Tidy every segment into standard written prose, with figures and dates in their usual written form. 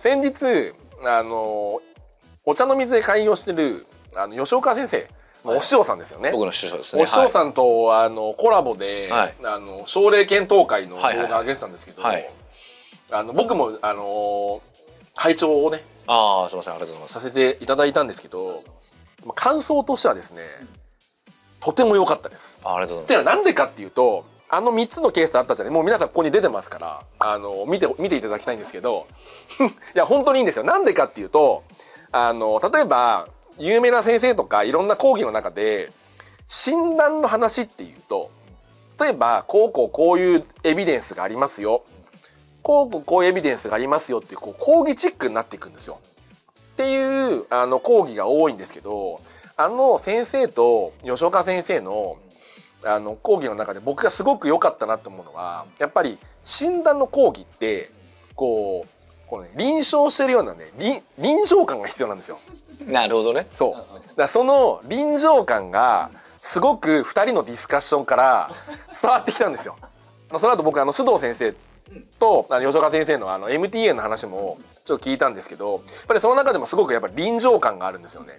先日お茶の水で開業してる吉岡先生、お師匠さんですよね。 僕の師匠ですね。 お師匠さんとコラボで奨励検討会の動画上げてたんですけど、僕も拝聴をね、 すみません、ありがとうございます。 させていただいたんですけど、感想としてはですね、とても良かったです。 ありがとうございます。 っていうのはなんでかっていうと、3つのケースあったじゃない。もう皆さんここに出てますから見ていただきたいんですけどいや本当にいいんですよ。なんでかっていうと例えば有名な先生とかいろんな講義の中で診断の話っていうと、例えばこういうエビデンスがありますよ、こういうエビデンスがありますよっていう講義チックになっていくんですよっていう講義が多いんですけど、先生と吉岡先生の講義の中で僕がすごく良かったなと思うのは、やっぱり診断の講義って臨床してるようなね臨場感が必要なんですよ。 なるほどね。 そうだからその臨場感がすごく2人のディスカッションから伝わってきたんですよ。その後僕須藤先生と吉岡先生のMTA の話もちょっと聞いたんですけど、やっぱりその中でもすごくやっぱり臨場感があるんですよね。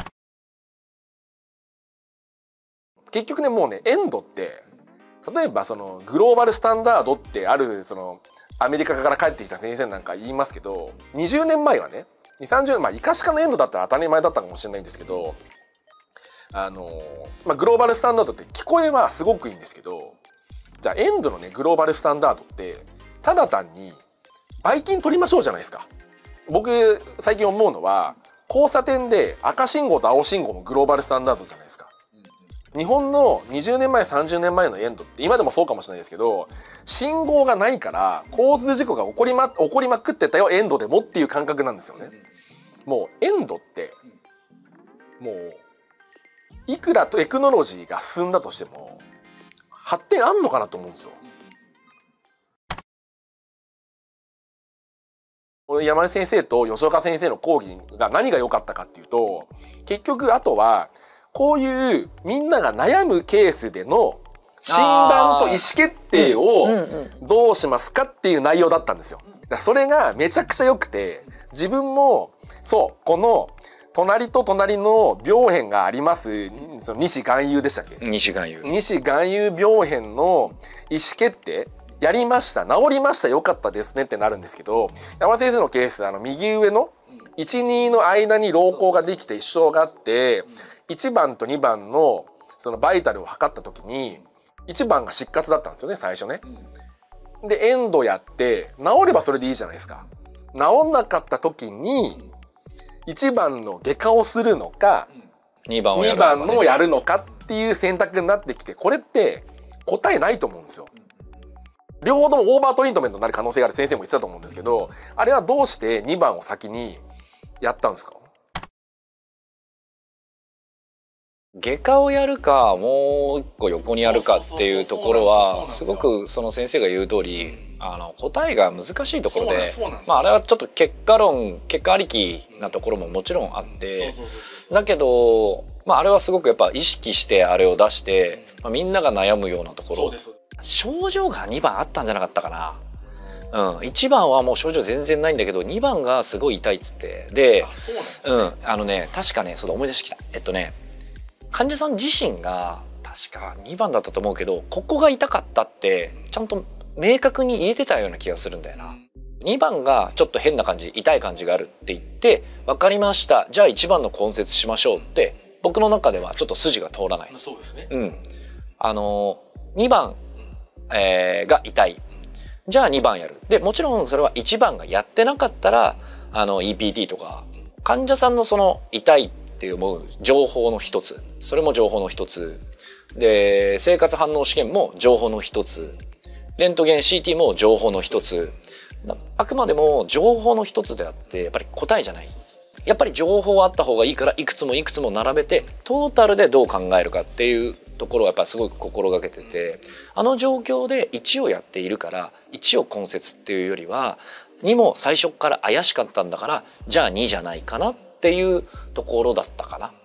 結局ね、もうねエンドって例えばグローバルスタンダードってあるアメリカから帰ってきた先生なんか言いますけど、20年前はね20、30年、イカシカのエンドだったら当たり前だったかもしれないんですけど、グローバルスタンダードって聞こえはすごくいいんですけど、じゃあエンドのねグローバルスタンダードってただ単にばい菌取りましょうじゃないですか。僕最近思うのは、交差点で赤信号と青信号もグローバルスタンダードじゃないですか。日本の20年前30年前のエンドって今でもそうかもしれないですけど、信号がないから交通事故が起こりまくってたよエンドでもっていう感覚なんですよね。もうエンドってもういくらテクノロジーが進んだとしても発展あんのかなと思うんですよ。山根先生と吉岡先生の講義が何が良かったかっていうと、結局あとはこういうみんなが悩むケースでの診断と意思決定をどうしますかっていう内容だったんですよ。それがめちゃくちゃ良くて、自分もこの隣と隣の病変があります、西含有でしたっけ？西含有病変の意思決定やりました、治りました、良かったですねってなるんですけど、山先生のケース右上の1、2の間に老行ができて一生があって、1番と2番のバイタルを測った時に1番が失活だったんですよね、最初ね。でエンドやって治ればそれでいいじゃないですか。治んなかった時に1番の外科をするのか2番のをやるのかっていう選択になってきて、これって答えないと思うんですよ。両方ともオーバートリートメントになる可能性がある先生も言ってたと思うんですけど、あれはどうして2番を先にやったんですか？ 外科をやるかもう一個横にやるかっていうところはすごくその先生が言う通り答えが難しいところで、あれはちょっと結果ありきなところももちろんあって、だけどあれはすごくやっぱ意識してあれを出して、みんなが悩むようなところ、症状が2番あったんじゃなかったかな。1番はもう症状全然ないんだけど2番がすごい痛いっつって、で確かね、そうだ思い出してきた。患者さん自身が確か2番だったと思うけど、ここが痛かったってちゃんと明確に言えてたような気がするんだよな。2番がちょっと変な感じ、痛い感じがあるって言って「分かりました、じゃあ1番の根節しましょう」って僕の中ではちょっと筋が通らない。 そうですね。 2番、が痛い、じゃあ2番やる。でもちろんそれは1番がやってなかったらEPT とか患者さんのその痛いって思う情報の一つ、それも情報の一つで、生活反応試験も情報の一つ、レントゲン CT も情報の一つ、あくまでも情報の一つであってやっぱり答えじゃない。やっぱり情報はあった方がいいから、いくつもいくつも並べてトータルでどう考えるかっていうところをやっぱりすごく心がけてて、状況で1をやっているから1を根節っていうよりは2も最初から怪しかったんだからじゃあ2じゃないかなっていうところだったかな。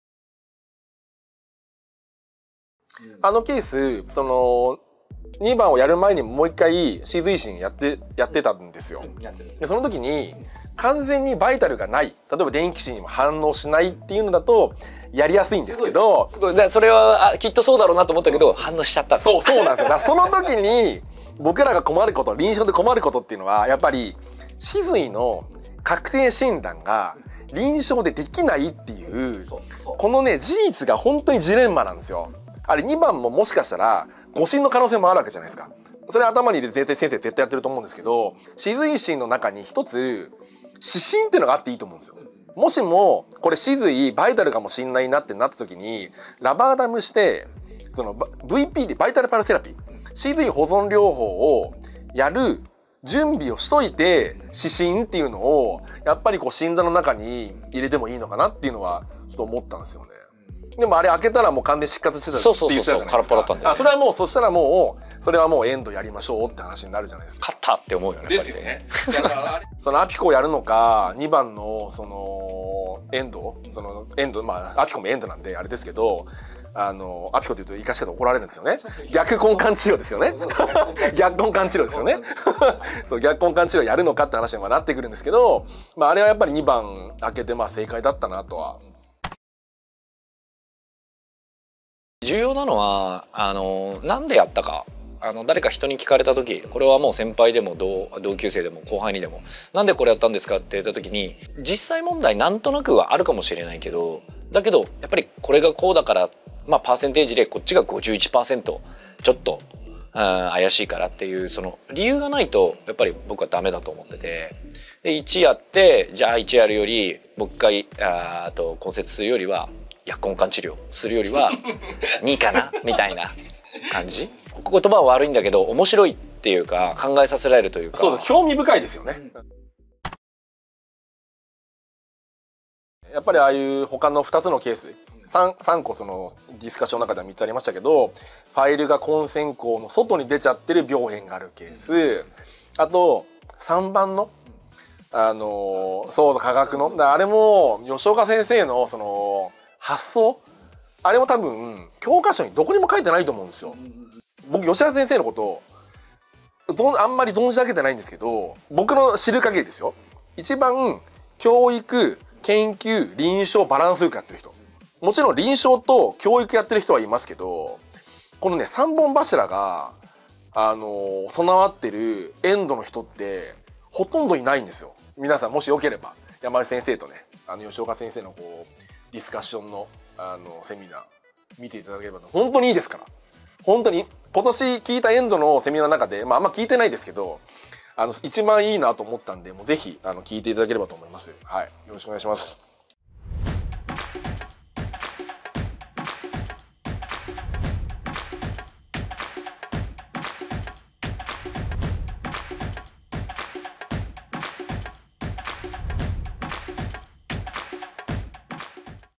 ケース2番をやる前にもう一回シーズ維新やってたんですよ。でその時に完全にバイタルがない、例えば電気子にも反応しないっていうのだとやりやすいんですけど、 すごいそれはきっとそうだろうなと思ったけど反応しちゃった。 そうなんですよ。だからその時に僕らが困ること、臨床で困ることっていうのはやっぱり歯髄の確定診断が臨床でできないっていうこのね事実が本当にジレンマなんですよ。あれ2番ももしかしたら誤診の可能性もあるわけじゃないですか。それ頭に入れて先生絶対やってると思うんですけど、歯髄診の中に一つ指針っていうのがあっていいと思うんですよ。もしもこれ歯髄バイタルかもしんないなってなった時にラバーダムしてその VP でバイタルパルセラピー歯髄保存療法をやる準備をしといて指針っていうのをやっぱりこう診断の中に入れてもいいのかなっていうのはちょっと思ったんですよね。でもあれ開けたらもう完全に失活してたって言ってたじゃないですか。それはもうそしたらもうそれはもうエンドやりましょうって話になるじゃないですか。 勝ったって思うよね。 ですよね。そのアピコをやるのか2番のそのエンドまあアピコもエンドなんであれですけど、アピコというと生かし方怒られるんですよね。逆根幹治療ですよね。逆根幹治療ですよね。そう逆根幹治療やるのかって話にはなってくるんですけど、まああれはやっぱり2番開けてまあ正解だったなとは。 重要なのはなんでやったか。誰か人に聞かれた時、これはもう先輩でも同級生でも後輩にでもなんでこれやったんですかって言った時に、実際問題なんとなくはあるかもしれないけど、だけどやっぱりこれがこうだから、まあパーセンテージでこっちが 51% ちょっと怪しいからっていうその理由がないとやっぱり僕はダメだと思ってて、で1やってじゃあ1やるよりもう一回骨折するよりは逆根幹治療するよりは2かなみたいな感じ。言葉は悪いんだけど面白いっていうか考えさせられるというか、 そう興味深いですよね。やっぱりああいう他の2つのケース 3個そのディスカッションの中では3つありましたけど、ファイルが根線孔の外に出ちゃってる病変があるケース、あと3番の科学のあれも吉岡先生のその発想、あれも多分教科書にどこにも書いてないと思うんですよ。僕吉田先生のことあんまり存じ上げてないんですけど、僕の知る限りですよ、一番教育研究臨床バランスよくやってる人、もちろん臨床と教育やってる人はいますけど、このね3本柱が備わってるエンドの人ってほとんどいないんですよ。皆さんもしよければ山内先生とね吉岡先生のこうディスカッションのセミナー見ていただければ本当にいいですから。本当に今年聞いたエンドのセミナーの中で、あんま聞いてないですけど一番いいなと思ったんで、もうぜひ聞いていただければと思います。はい、よろしくお願いします。